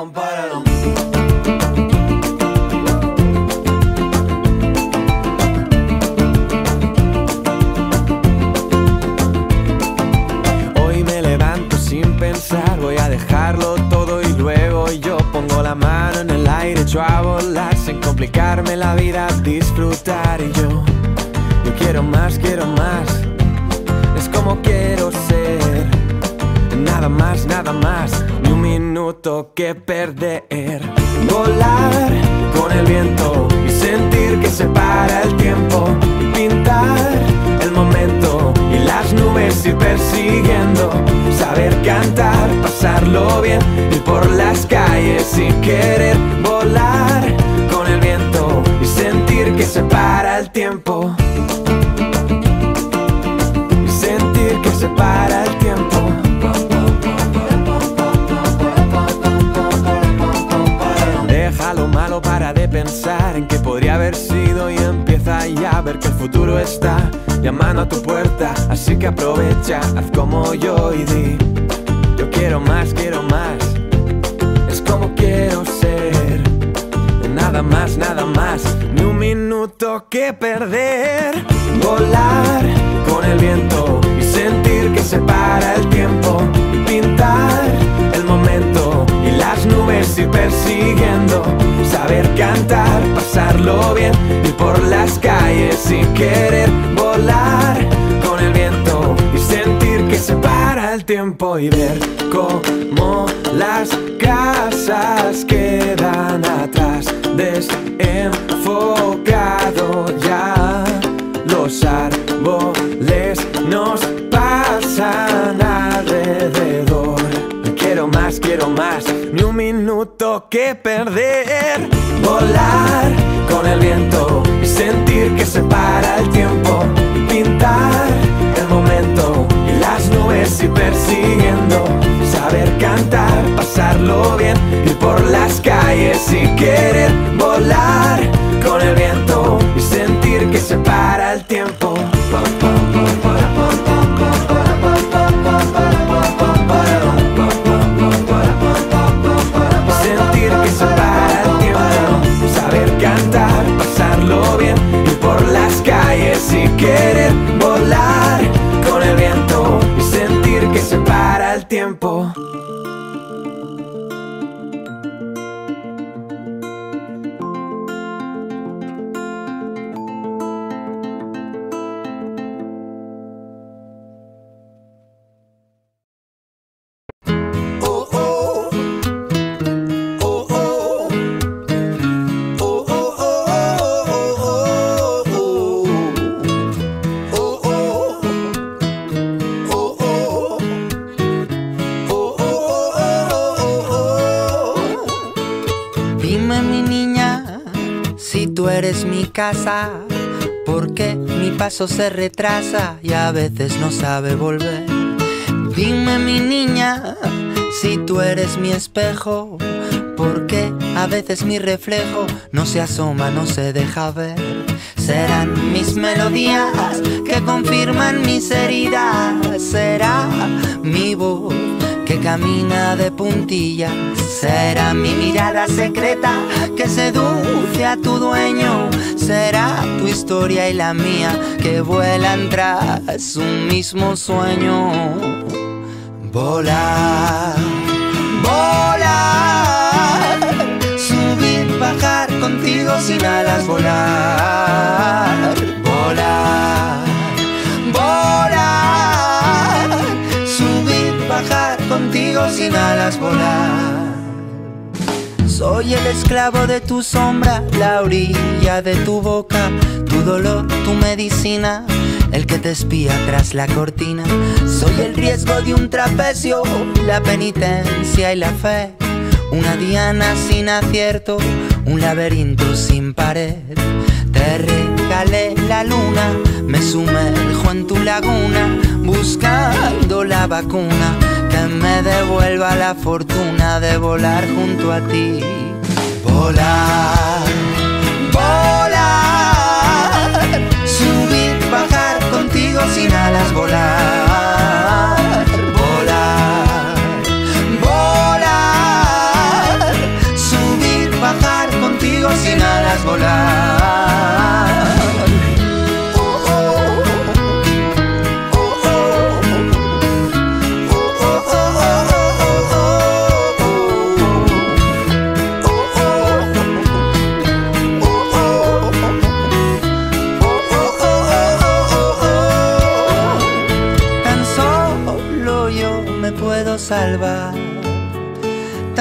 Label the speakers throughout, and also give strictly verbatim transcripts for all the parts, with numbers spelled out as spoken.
Speaker 1: pam, paradón. Hoy me levanto sin pensar, voy a dejarlo todo y luego yo pongo la mano en el aire, echo a volar sin complicarme la vida, disfrutar y yo, yo quiero más, quiero más, es como quiero ser, nada más, nada más, ni un minuto que perder, volar con el viento y sentir que se para el tiempo, pintar el momento y las nubes ir persiguiendo, saber cantar, pasarlo bien, ir por las calles y querer volar con el viento y sentir que se para el tiempo, y sentir que se para el tiempo. Deja lo malo, para de pensar en que podría haber sido y empieza ya a ver que el futuro está llamando a tu puerta, así que aprovecha, haz como yo y di, yo quiero más, quiero más, es como quiero ser, nada más, nada más, ni un minuto que perder, volar con el viento y sentir que se para el tiempo, pintar el momento y las nubes ir persiguiendo, saber cantar, pasarlo bien, ir por las calles y querer volar con el viento y sentir que se para el tiempo y ver cómo las casas quedan atrás, desenfocado ya, los árboles nos pasan alrededor. Quiero más, quiero más, ni un minuto que perder, volar con el viento y sentir que se para el tiempo, pintar el momento y las nubes ir persiguiendo, saber cantar, pasarlo bien, ir por las calles y querer volar con el viento y sentir que se para el tiempo. Sentir que se para el tiempo, saber cantar, pasarlo bien, ir por las calles y querer volar con el viento y sentir que se para el tiempo.
Speaker 2: Eres mi casa, porque mi paso se retrasa y a veces no sabe volver. Dime mi niña, si tú eres mi espejo, porque a veces mi reflejo no se asoma, no se deja ver. Serán mis melodías que confirman mis heridas, será mi voz que camina de puntillas, será mi mirada secreta que seduce a tu dueño, será tu historia y la mía que vuelan tras un mismo sueño. Volar, volar, subir, bajar contigo sin alas, volar, volar, volar, subir, bajar contigo sin alas, volar. Soy el esclavo de tu sombra, la orilla de tu boca, tu dolor, tu medicina, el que te espía tras la cortina. Soy el riesgo de un trapecio, la penitencia y la fe, una diana sin acierto, un laberinto sin pared. Te regalé la luna, me sumerjo en tu laguna, buscando la vacuna que me devuelva la fortuna de volar junto a ti. Volar, volar, subir, bajar contigo sin alas, volar, volar, volar,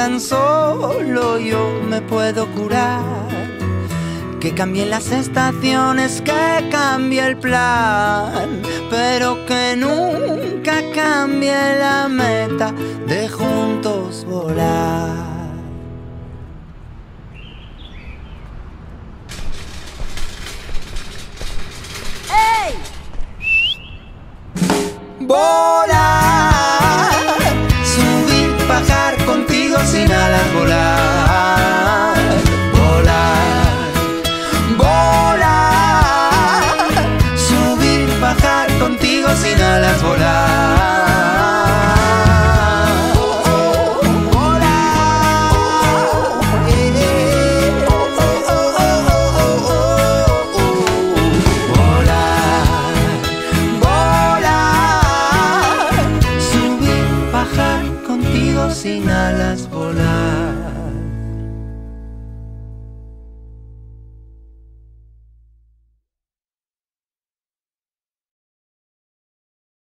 Speaker 2: tan solo yo me puedo curar. Que cambien las estaciones, que cambie el plan, pero que nunca cambie la meta de juntos volar. ¡Ey! Volar, subir, bajar contigo sin alas, volar, volar, volar, subir, bajar contigo sin alas, volar. Sin alas volar.